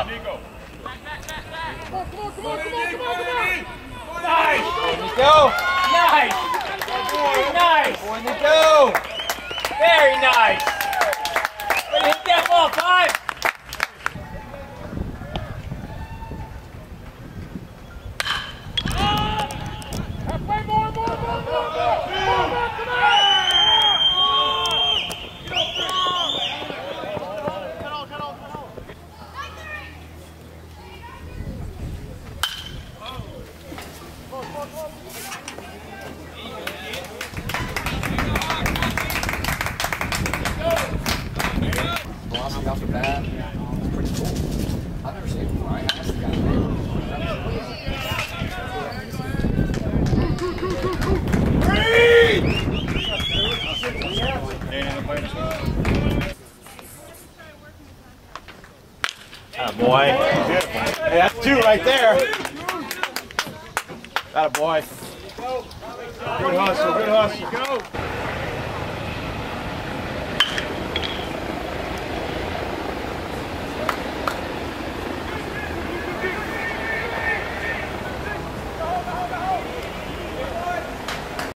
Nice! Go! Nice! Nice! Go! Very nice! Hit that ball, 5! Velocity off the bat. It's pretty cool. I've never seen it before. I asked the guy. Boy. Hey, that's 2 right there. Atta boy. Good hustle, good hustle. Go.